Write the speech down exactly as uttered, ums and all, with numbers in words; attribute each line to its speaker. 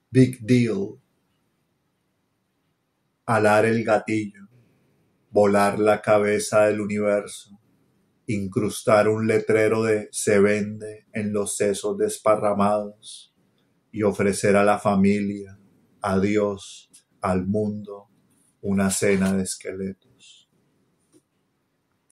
Speaker 1: Big deal. Alar el gatillo. Volar la cabeza del universo. Incrustar un letrero de "se vende" en los sesos desparramados y ofrecer a la familia, a Dios, al mundo, una cena de esqueletos.